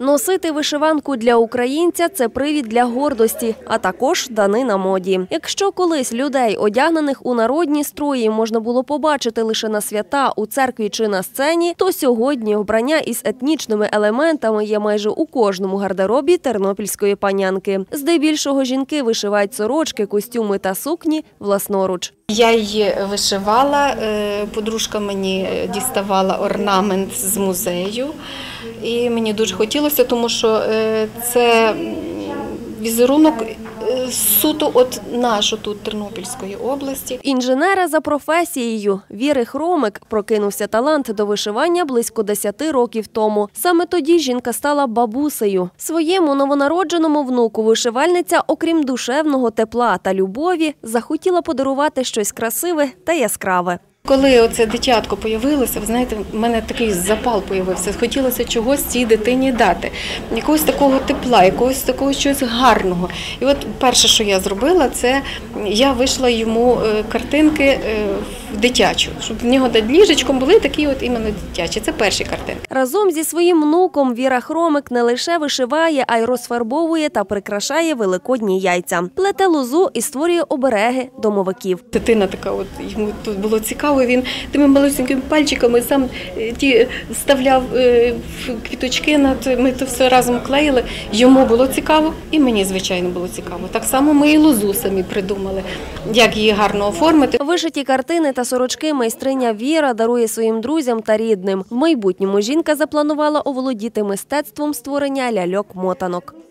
Носити вишиванку для українця – це привід для гордості, а також данина моді. Якщо колись людей, одягнених у народні строї, можна було побачити лише на свята, у церкві чи на сцені, то сьогодні вбрання із етнічними елементами є майже у кожному гардеробі тернопільської панянки. Здебільшого жінки вишивають сорочки, костюми та сукні власноруч. Я її вишивала, подружка мені діставала орнамент з музею. І мені дуже хотілося, тому що це візерунок суто от нашої тут Тернопільської області. Інженера за професією Віри Хромик прокинувся талант до вишивання близько 10 років тому. Саме тоді жінка стала бабусею. Своєму новонародженому внуку вишивальниця, окрім душевного тепла та любові, захотіла подарувати щось красиве та яскраве. Коли оце дитятко з'явилося, ви знаєте, в мене такий запал з'явився. Хотілося чогось цій дитині дати. Якогось такого тепла, якогось такого чогось гарного. І от перше, що я зробила, це я вийшла йому картинки в дитячу. Щоб в нього над ліжечком були такі от іменно дитячі. Це перші картинки. Разом зі своїм внуком Віра Хромик не лише вишиває, а й розфарбовує та прикрашає великодні яйця. Плете лозу і створює обереги домовиків. Дитина така, от йому тут було цікаво. Він тими малюсенькими пальчиками сам ті вставляв квіточки, ми то все разом клеїли. Йому було цікаво і мені, звичайно, було цікаво. Так само ми і лозу самі придумали, як її гарно оформити. Вишиті картини та сорочки майстриня Віра дарує своїм друзям та рідним. В майбутньому жінка запланувала оволодіти мистецтвом створення ляльок-мотанок.